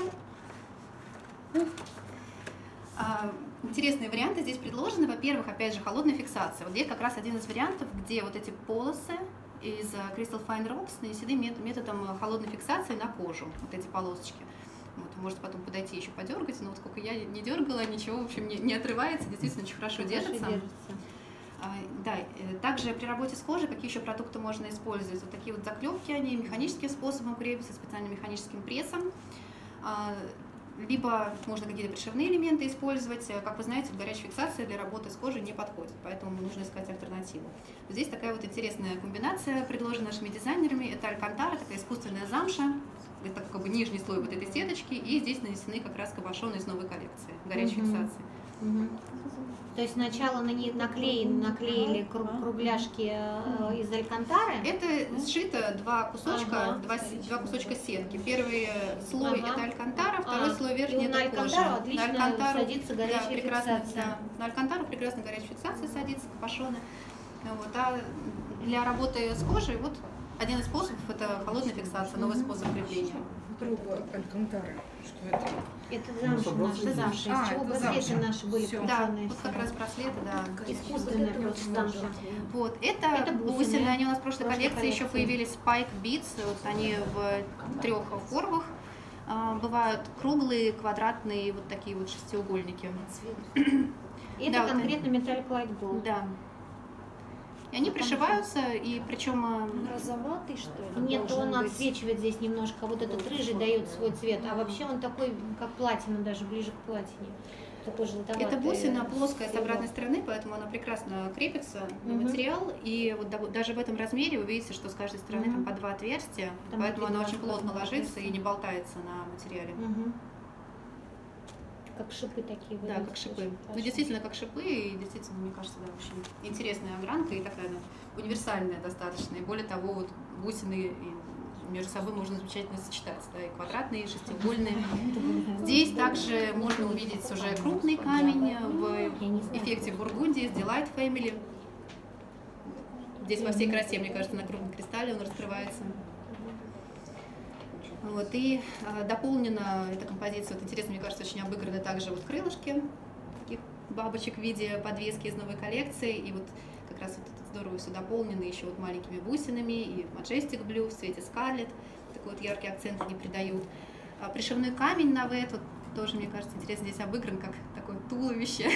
А, Интересные варианты здесь предложены. Во-первых, опять же, холодная фиксация. Вот здесь как раз один из вариантов, где вот эти полосы из а, Crystal Fine Ropes нанесены мет- методом холодной фиксации на кожу, вот эти полосочки. Вот, вы можете потом подойти еще подергать, но вот сколько я не дергала, ничего, в общем, не, не отрывается, действительно очень хорошо Хорошо держится. держится. А, Да, э, также при работе с кожей какие еще продукты можно использовать? Вот такие вот заклепки, они механическим способом крепятся, специальным механическим прессом. А, Либо можно какие-то пришивные элементы использовать. Э, Как вы знаете, горячая фиксация для работы с кожей не подходит, поэтому нужно искать альтернативу. Здесь такая вот интересная комбинация, предложена нашими дизайнерами. Это алькантара, такая искусственная замша. Это как бы нижний слой вот этой сеточки, и здесь нанесены как раз кабошоны из новой коллекции горячей Мгм. фиксации. Мгм. То есть сначала на них наклеили, наклеили кру- кругляшки э, из алькантары. Это сшито два кусочка, Ага. два, с- два кусочка сетки. Первый слой Ага. это алькантара, второй А, слой и верхний на это кожа. алькантару отлично садится горячая да, прекрасно, фиксация. да, на алькантару прекрасно горячая фиксация садится, капошоны. Вот, а для работы с кожей вот один из способов это холодная фиксация, новый способ крепления. Трубы алькантары. Что это? Это Ну, замша собрался наша, замша. замша. А, Из чего это браслеты замша. наши были Всё. Да, крученые вот все. как раз браслеты, да. Искусственная просто замша. Вот, это, Это бусины. бусины. Они у нас в прошлой, Прошлой коллекции, еще коллекции. появились Spike Beads, вот они в трех формах. А, Бывают круглые, квадратные, вот такие вот шестиугольники. Это Да, вот конкретно Metallic Light Gold. Да. И они пришиваются, и причем Розоватый, что ли? Нет, должен он быть? отсвечивает здесь немножко, а вот этот рыжий дает свой цвет, а вообще он такой, как платина, даже ближе к платине. такой желтоватый. Это бусина плоская с обратной стороны, поэтому она прекрасно крепится на Мгм. материал. И вот да- даже в этом размере вы видите, что с каждой стороны Мгм. там по два отверстия, Там поэтому она внутри очень два плотно отверстия. ложится и не болтается на материале. Мгм. Как шипы такие. Да, как шипы. Ну, действительно, как шипы, и действительно, мне кажется, да, очень интересная огранка и такая она универсальная достаточно. И более того, вот бусины и между собой можно замечательно сочетать, да, и квадратные, и шестиугольные. Здесь также можно увидеть уже крупный камень в эффекте Бургундии с Delight Family. Здесь во всей красе, мне кажется, на крупном кристалле он раскрывается. Вот, и э, дополнена эта композиция, вот интересно, мне кажется, очень обыграны также вот крылышки таких бабочек в виде подвески из новой коллекции, и вот как раз вот это здорово все дополнено еще вот маленькими бусинами, и Majestic Blue в цвете Scarlet, такой вот яркий акцент они придают. А пришивной камень на вет, вот тоже, мне кажется, интересно здесь обыгран, как такое туловище.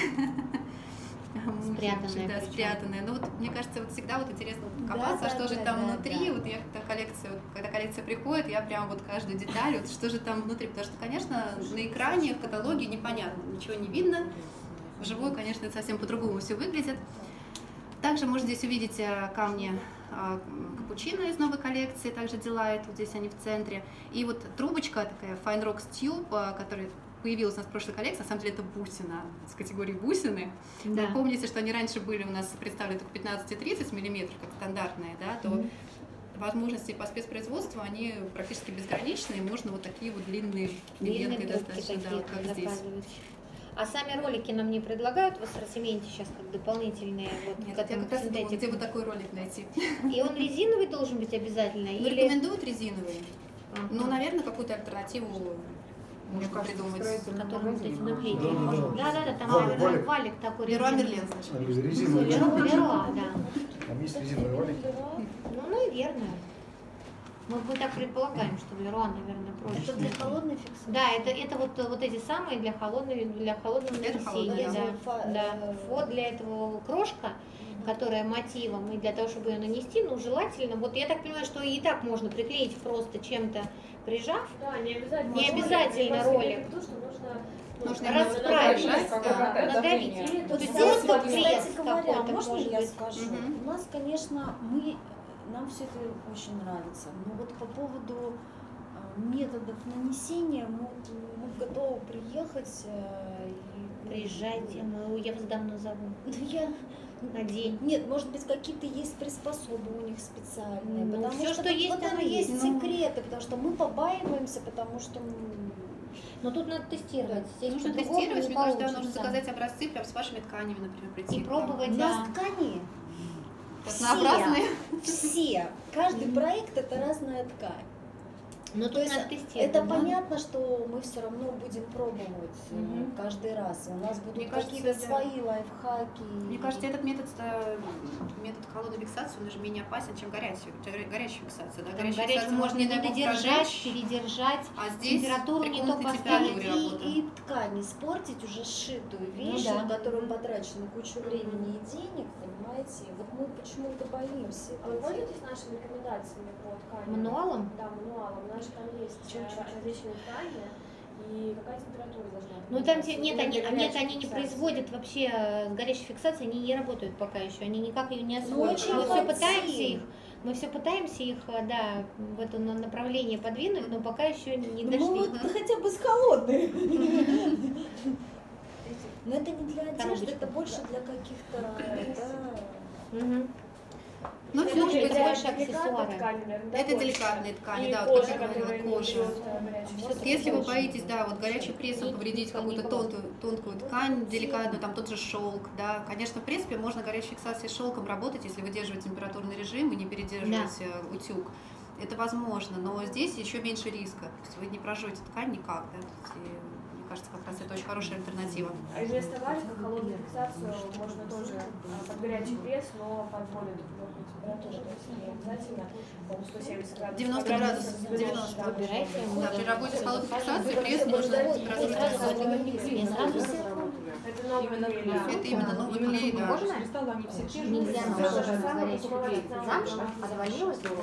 Спрятанное Да, причем. спрятанное. Ну вот, мне кажется, вот всегда вот интересно копаться, Да, что да, же да, там да, внутри. да. Вот я когда коллекция, вот, когда коллекция приходит, я прям вот каждую деталь, вот что же там внутри, потому что, конечно, на экране, в каталоге непонятно, ничего не видно. Вживую, конечно, это совсем по-другому все выглядит. Также можно здесь увидеть э, камни э, капучино из новой коллекции, также Delight, вот здесь они в центре. И вот трубочка такая Fine Rocks Tube, э, которая появилась у нас в прошлой коллекции, на самом деле это бусина с категории бусины. Да. Вы помните, что они раньше были у нас представлены только пятнадцать-тридцать миллиметров, как стандартные, да, то Мгм. возможности по спецпроизводству, они практически безграничные, можно вот такие вот длинные Длинные элементы трубки достаточно, да, такие вот как здесь. заказывать. А сами ролики нам не предлагают в ассортименте сейчас как дополнительные, вот, Нет, к я этому как раз думала, синтетику? где вот такой ролик найти. И он резиновый должен быть обязательно? Ну, Или... рекомендуют резиновые. Ага. Ну, наверное, какую-то альтернативу Мне можно кажется, придумать. строительный Который вот эти магазин. наклейки. Да, да, да. Да, да, да, там Валик, наверное, валик. валик такой. Леруа резиновый. Мерлен, значит. Резиновые Леруа, валики. Леруа, да. Там есть резиновые валики. Ну, наверное. Мы, мы так предполагаем, что в Леруа, наверное, проще. Это для холодной фиксации? Да, это, это вот, вот эти самые для холодной, для холодного Это нанесения. холодное, Да, да. да. Э, Вот для этого крошка, которая мотивом, и для того, чтобы ее нанести, ну, желательно, вот я так понимаю, что и так можно приклеить просто чем-то прижав. Да, не обязательно. Не обязательно ролик. Потому что нужно, Нужно расправить, нажать, да. надавить. Или То Вот есть здесь, просто вот, пресс кстати говоря, какой-то, можно может я быть. скажу? Мгм. У нас, конечно, мы, нам все это очень нравится, но вот по поводу э, методов нанесения мы, мы готовы приехать э, и... Приезжайте, мы, я вас давно зову. Ну, я... На день. Нет, может быть, какие-то есть приспособы у них специальные, Ну, потому всё, что что тут есть, в этом оно есть есть. Ну. секреты, потому что мы побаиваемся, потому что м, Но тут надо тестировать. Здесь Нужно по-другому тестировать, не мне кажется, да, получится. нужно заказать образцы прям с вашими тканями, например, прийти. И пробовать, у да. нас ткани Разнообразные. все, каждый проект это разная ткань. Но То тут есть надо тестировать. это да? понятно, что мы все равно будем пробовать э, Мгм. каждый раз. У нас будут Мне кажется, какие-то да. свои лайфхаки. Мне кажется, этот метод, э, метод холодной фиксации, он даже менее опасен, чем горячая, горячая фиксация. Да? Там Горячую горячую фиксацию можно не дай бог, додержать, прожечь, передержать. а здесь температуру при не то комнатной поставить. температуре И, работа. и ткань испортить уже сшитую вещь, Ну да. на которую потрачено кучу времени и денег, понимаете? Вот мы почему-то боимся. А вы это делать. пользуетесь нашими рекомендациями по ткани? Мануалом? Да, мануалом. У нас же там есть Чё, э, чё, чё? различные ткани, и какая температура должна быть. Ну там те- нет, Для они, горячей нет, они не фиксации. производят вообще э, с горячей фиксацией, они не работают пока еще, они никак ее не освоили. очень мы все хотим. пытаемся их, мы все пытаемся их, э, да, в это на- направление подвинуть, но пока еще не Ну, дошли. вот хотя бы с холодной. Но это не для одежды, Коробочка. это больше для каких-то, да. Мгм. Ну, Это все может для быть больше деликатной аксессуары. ткани, наверное, да, Это больше? деликатные ткани, И да, вот кожа, как я говорила, которая не кожа. идет, э, горячей Всё-таки фиксации. Если вы больше. боитесь, да, вот горячим прессом Нить- повредить нитка какую-то не тонкую, тонкую ткань, деликатную, там тот же шелк, да, конечно, в принципе, можно горячей фиксацией шелком работать, если выдерживать температурный режим и не передерживать э, утюг. Это возможно, но здесь еще меньше риска. То есть вы не прожжете ткань никак, да, то есть, и, мне кажется, как раз это очень хорошая альтернатива. А вместо валика холодную фиксацию можно тоже а, под горячий пресс, но под более твердую температуру. То есть не обязательно по сто семьдесят градусов. девяносто по градусов, девяносто, девяносто. да, Выбирайте, можно. мы Да, при работе с холодной фиксацией пресс Вы нужно сразу- температуру сразу фиксации. Не сразу Это новый клей, да. Это именно новый клей, да. Кристаллы, они все те же. Нельзя но на даже горячий самые клей. клей. Замша отвалилась?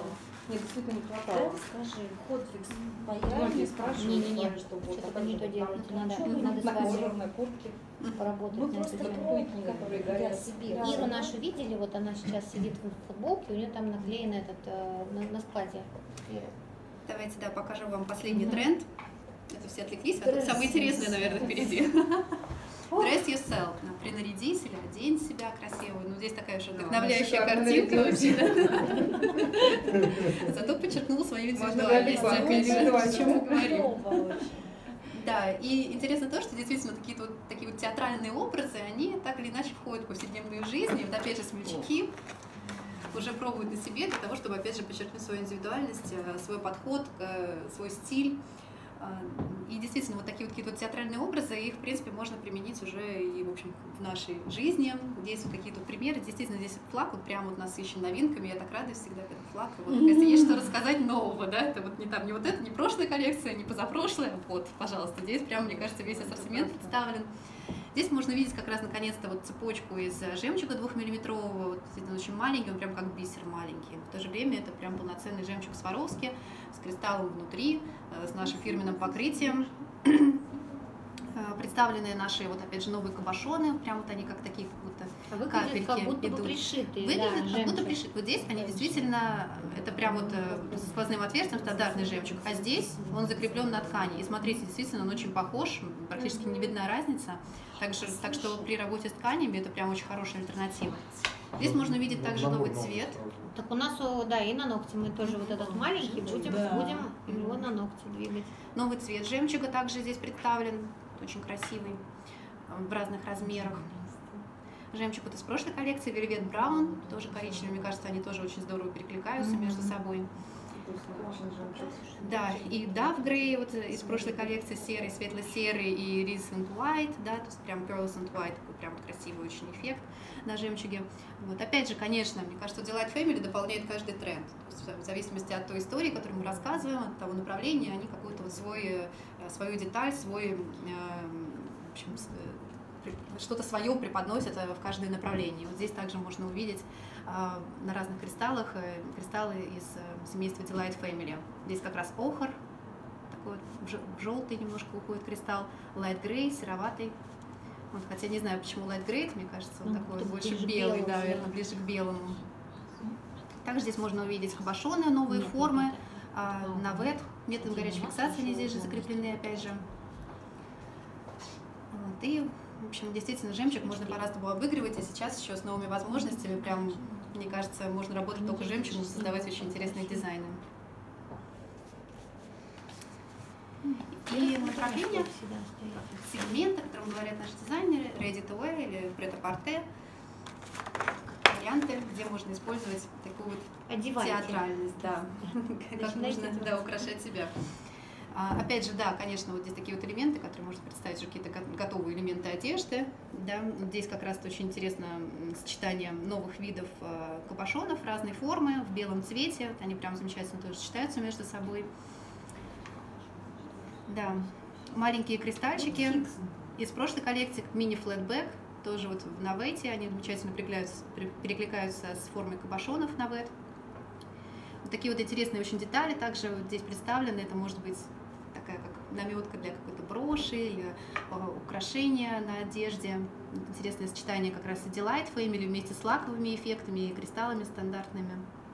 Нет, действительно не Да, хватало. скажи, хотфикс Многие паяльник, спрашивают, Не-не-не, говорят, что вот что-то опять не же, то там делать, надо, ничего, надо с на вами кожаной куртке. поработать Мы на просто эту тему. пробуем, которые я горят. себе. Да. Иру нашу видели, вот она сейчас сидит в футболке, у нее там наклеен этот э, на, на складе. Ира. Давайте, да, покажу вам последний Мгм. тренд. Это все отвлеклись, а тут Dress самое интересное, yourself. наверное, впереди. Dress yourself. Ну, принарядись или одень себя красиво. Ну, здесь такая же вдохновляющая шикарно картинка нарядилась. вообще. Зато подчеркнула свою Можно индивидуальность. добить Конечно, банк, о чем мы говорим. Клёво очень. Да, и интересно то, что действительно какие-то вот такие вот театральные образы, они так или иначе входят в повседневную жизнь. И вот опять же смельчаки уже пробуют на себе для того, чтобы опять же подчеркнуть свою индивидуальность, э, свой подход, э, свой стиль. А, И действительно, вот такие вот какие-то вот театральные образы, их, в принципе, можно применить уже и, в общем, в нашей жизни. Здесь вот какие-то примеры. Действительно, здесь флаг вот прямо вот насыщен новинками. Я так радуюсь всегда, когда флаг. И вот, если есть что рассказать нового, да, это вот не там, не вот это, не прошлая коллекция, не позапрошлая. Вот, пожалуйста, здесь прямо, мне кажется, весь ассортимент представлен. Здесь можно видеть как раз наконец-то вот цепочку из жемчуга двухмиллиметрового, вот, действительно очень маленький, он прям как бисер маленький. В то же время это прям полноценный жемчуг Сваровски с кристаллом внутри, э, с нашим фирменным покрытием. Э, Представлены наши, вот опять же, новые кабошоны, прям вот они как такие, как будто А выглядит как капельки будто бы идут. пришитые, Выглядит да, как будто жемчуг. пришит. Вот здесь они действительно, это прям вот э, с сквозным отверстием стандартный жемчуг, а здесь он закреплен на ткани. И смотрите, действительно, он очень похож, практически не видна разница. Так что, так что при работе с тканями это прям очень хорошая альтернатива. Здесь можно увидеть также новый цвет. Так у нас, о, да, и на ногти мы тоже вот этот маленький будем, Да. будем его на ногти двигать. Новый цвет жемчуга также здесь представлен, очень красивый, э, в разных размерах. Жемчуг вот из прошлой коллекции, Velvet Brown, тоже коричневый, мне кажется, они тоже очень здорово перекликаются между собой. Да, и Dove Grey вот из прошлой коллекции, серый, светло-серый и Recent White, да, то есть прям Pearls and White, такой прям вот красивый очень эффект на жемчуге. Вот, опять же, конечно, мне кажется, Delight Family дополняет каждый тренд, то есть в зависимости от той истории, которую мы рассказываем, от того направления, они какую-то вот свой, э, свою деталь, свой, э, в общем, с- э, при- что-то свое преподносят э, в каждое направление. Вот здесь также можно увидеть а, на разных кристаллах, э, кристаллы из э, семейства Delight Family. Здесь как раз охр, такой вот в ж- в желтый немножко уходит кристалл, light grey, сероватый. Вот, хотя не знаю, почему light grey, мне кажется, он Ну, такой тут больше ближе к белый, белому, да, да. наверное, ближе к белому. Также здесь можно увидеть кабошоны, новые Нет, формы, нет, а, А, навет, методом где горячей у нас фиксации, они еще здесь же можно. закреплены, опять же. Вот, и, в общем, действительно, жемчуг можно по-разному обыгрывать, и сейчас еще с новыми возможностями, прям, мне кажется, можно работать только с жемчугом, создавать очень интересные дизайны. И направление, Всегда стоит. сегменты, о котором говорят наши дизайнеры, ready to wear или pret-à-porter, варианты, где можно использовать такую вот Одевайте. театральность, да, как Начинайте можно, да, украшать себя. А, опять же, да, конечно, вот здесь такие вот элементы, которые можно представить, уже какие-то го- готовые элементы одежды. Да. Здесь как раз очень интересно м, сочетание новых видов э, капошонов разной формы, в белом цвете. Вот они прям замечательно тоже сочетаются между собой. Да, маленькие кристальчики из прошлой коллекции, как мини-флетбэк, тоже вот в навете, они замечательно перекликаются, перекликаются с формой кабошонов навет. Вот такие вот интересные очень детали также вот здесь представлены. Это может быть такая как наметка для какой-то броши или э, украшения на одежде. Интересное сочетание как раз и Delight Family вместе с лаковыми эффектами и кристаллами стандартными.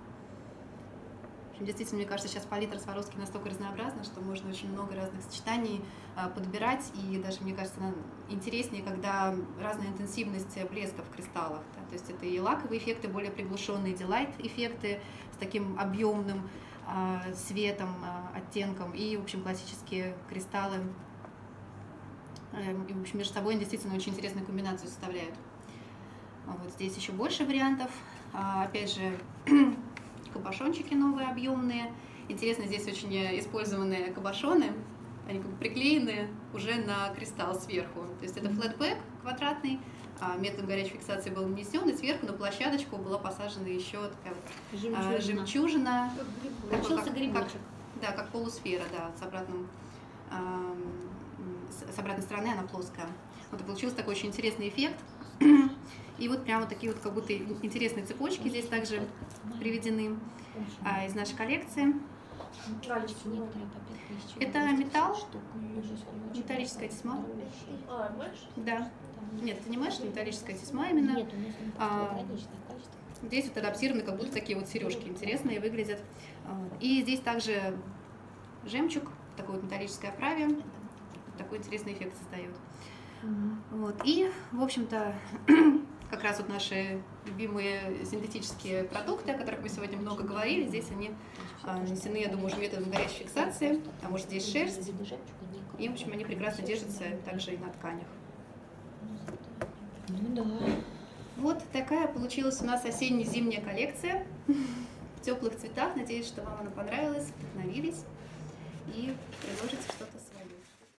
В общем, действительно, мне кажется, сейчас палитра Сваровски настолько разнообразна, что можно очень много разных сочетаний а, подбирать, и даже, мне кажется, интереснее, когда разная интенсивность блеска в кристаллах. Да? То есть это и лаковые эффекты, более приглушенные Delight-эффекты с таким объемным а, светом, а, оттенком, и, в общем, классические кристаллы. И, в общем, между собой они действительно очень интересную комбинацию составляют. А вот здесь еще больше вариантов. А, опять же, кабошончики новые, объемные. Интересно, здесь очень использованные кабошоны. Они как бы приклеены уже на кристалл сверху. То есть это флетбэк квадратный, методом горячей фиксации был нанесен, и сверху на площадочку была посажена еще такая вот Жемчужина. а, жемчужина. Такой, Получился как- грибочек. как- Да, как полусфера, да, с обратным, а, с с обратной стороны она плоская. Вот и получился такой очень интересный эффект. И вот прямо такие вот как будто интересные цепочки здесь также приведены а, из нашей коллекции. Это металл, металлическая тесьма. А, мэш? Да. Нет, это не мэш, это металлическая тесьма именно. А, здесь вот адаптированы как будто такие вот сережки интересные выглядят. И здесь также жемчуг в такой вот металлической оправе. Такой интересный эффект создает. Вот. И, в общем-то, как раз вот наши любимые синтетические продукты, о которых мы сегодня много говорили, здесь они а, нанесены, я думаю, уже методом горячей фиксации, потому что здесь шерсть, и, в общем, они прекрасно держатся также и на тканях. Ну да. Вот такая получилась у нас осенне-зимняя коллекция в теплых цветах. Надеюсь, что вам она понравилась, вдохновились. И